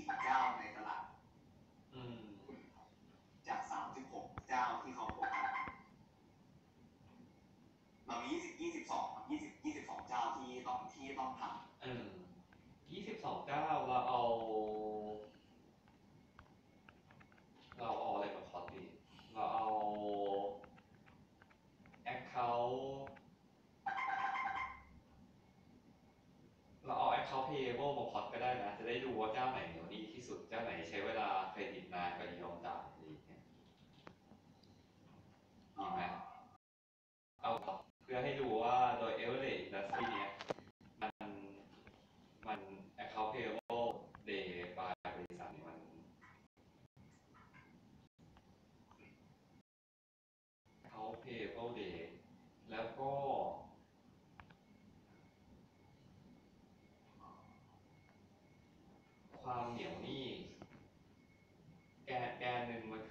เจ้าในตลาดอืมจาก36เจ้าที่เขาโฟกัสเรามี22เจ้าที่ต้องท 22เจ้าเราเอาอะไรมาพอตดีเราเอา account เราเอา account payable มาพอตก็ได้นะจะได้ดูว่าเจ้าไหนเหนียวหนี้ที่สุดเจ้าไหนใช้เวลาเครดิตนานกว่ายอมจ่ายอะไรอย่างเงี้ยดีไหมเอาเพื่อให้ดูว่าโดย average industry เนี้ยมันมัน account payable day by บริษัทเนี่ยมัน account payable day แล้วก็ความเหนียวหนี้แกนหนึ่งมัน